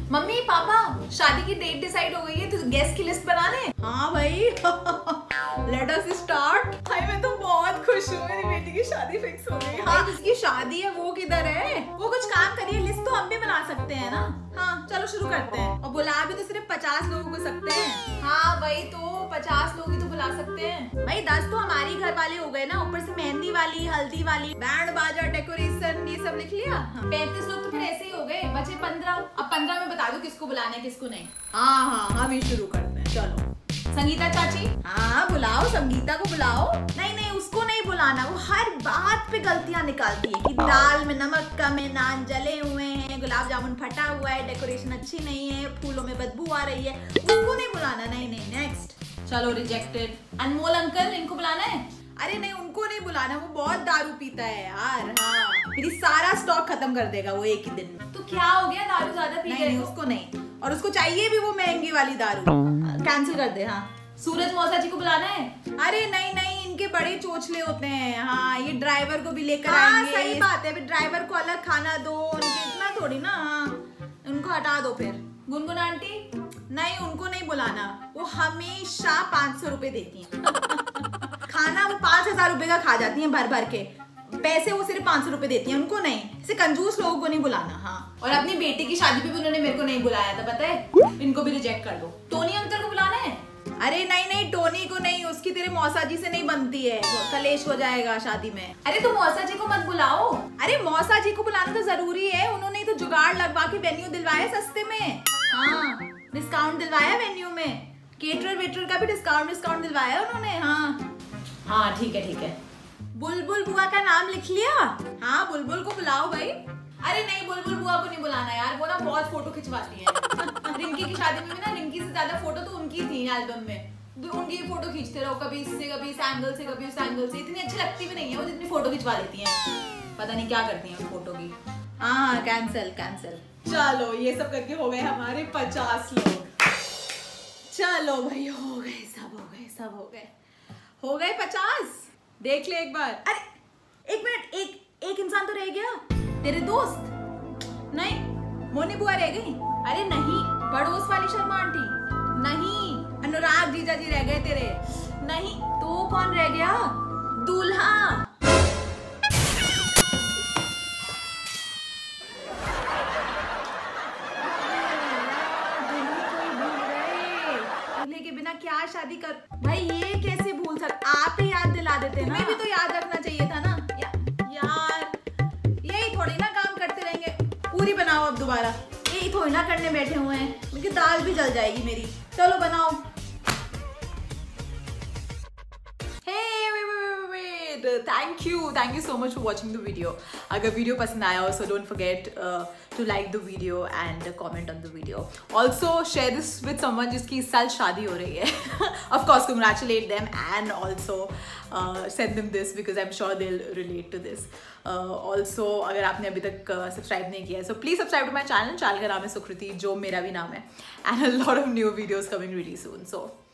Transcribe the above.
Mummy papa शादी की date decide हो गई है, तो गेस्ट की लिस्ट बना ले। हाँ भाई लेट अस स्टार्ट। भाई मैं तो बहुत खुश हूँ, मेरी बेटी की शादी फिक्स हो गई। हाँ जिसकी शादी है वो किधर है? वो कुछ काम करिए, लिस्ट तो हम भी बना सकते हैं ना। हाँ चलो शुरू करते हैं। और बुला भी तो सिर्फ 50 लोगों को सकते हैं। हाँ वही तो 50 लोग ही तो बुला सकते हैं भाई। 10 तो हमारी घर वाले हो गए ना, ऊपर से मेहंदी वाली, हल्दी वाली, बैंड बाजा, डेकोरेशन, ये सब लिख लिया। 35 लोग तो फिर ऐसे ही हो गए, बचे 15। अब 15 में बता दो किसको बुलाना है किसको नहीं। हाँ हम ही शुरू करते हैं। चलो संगीता चाची। हाँ बुलाओ, संगीता को बुलाओ। नहीं नहीं उसको नहीं बुलाना, वो हर बात पे गलतियां निकालती है कि दाल में नमक कम है, नान जले हुए हैं, गुलाब जामुन फटा हुआ है, डेकोरेशन अच्छी नहीं है, फूलों में बदबू आ रही है। उसको नहीं बुलाना। नहीं नहीं नेक्स्ट। चलो रिजेक्टेड। अनमोल अंकल, इनको बुलाना है? अरे नहीं उनको नहीं बुलाना, वो बहुत दारू पीता है यार। हाँ मेरी सारा स्टॉक खत्म कर देगा वो एक ही दिन में। तो क्या हो गया, दारू ज्यादा पी गए? उसको नहीं, और उसको चाहिए भी वो महंगी वाली दारू। कैंसिल कर दे। हाँ सूरज मौसा जी को बुलाना है? अरे नहीं नहीं इनके बड़े चोचले होते हैं। हाँ ये ड्राइवर को भी लेकर आएंगे। सही बात है, ड्राइवर को अलग खाना दो, उनके इतना थोड़ी ना। हाँ उनको हटा दो फिर। गुनगुन आंटी? नहीं उनको नहीं बुलाना, वो हमेशा 500 रुपए देती हैं खाना वो 5000 रुपए का खा जाती हैं भर भर के, पैसे वो सिर्फ 500 रुपए देती हैं। उनको नहीं, ऐसे कंजूस लोगों को नहीं बुलाना। हाँ और अपनी बेटी की शादी पे भी उन्होंने मेरे को नहीं बुलाया था, पता है? इनको भी रिजेक्ट कर दो। टोनी अंकल को बुलाना है? अरे नहीं नहीं टोनी को नहीं, उसकी तेरे मौसा जी से नहीं बनती है, कलेश हो जाएगा शादी में। अरे तो मौसा जी को मत बुलाओ। अरे मौसा जी को बुलाना तो जरूरी है, उन्होंने तो जुगाड़ लगवा के वेन्यू दिलवाया सस्ते में। हाँ डिस्काउंट दिलवाया वेन्यू में, केटरर वेटर का भी डिस्काउंट दिलवाया उन्होंने। हाँ हाँ ठीक है। बुलबुल बुआ का नाम लिख लिया? हाँ बुलबुल को बुलाओ भाई। अरे नहीं बुलबुल बुआ को नहीं बुलाना यार, वो ना बहुत फोटो खिंचवाती है रिंकी की शादी में भी ना रिंकी से ज्यादा फोटो तो उनकी थी एल्बम में। उनकी फोटो खींचते रहो, कभी इससे कभी इस एंगल से कभी उस एंगल से। इतनी अच्छी लगती भी नहीं है वो जितनी फोटो खिंचवा लेती हैं। पता नहीं क्या करती हैं फोटो की। हाँ कैंसिल। चलो ये सब करके हो गए हमारे 50 लोग। चलो भाई हो गए, सब हो गए 50। देख ले एक बार। अरे एक मिनट, एक इंसान तो रह गया, तेरे दोस्त। नहीं मोनी बुआ रह गई। अरे नहीं पड़ोस वाली शर्मा आंटी। नहीं अनुराग जीजा जी रह गए तेरे। नहीं तो कौन रह गया? दूल्हा। के बिना क्या शादी कर भाई, ये कैसे भूल सकते? आप ही याद दिला देते ना। तुम्हें भी तो याद रखना चाहिए था ना यार। यही थोड़ी ना काम करते रहेंगे। पूरी बनाओ अब दोबारा, यही थोड़ी ना करने बैठे हुए हैं, क्योंकि दाल भी जल जाएगी मेरी। चलो बनाओ। Thank you so much for watching the video. अगर वीडियो पसंद आया हो so don't forget to like the video and comment on the video. Also share this with someone जिसकी इस साल शादी हो रही है। Of course congratulate them and also send them this because I am sure they will relate to this. Also अगर आपने अभी तक सब्सक्राइब नहीं किया है so please subscribe to my channel का नाम है सुकृति, जो मेरा भी नाम है, and a lot of new videos coming really soon. So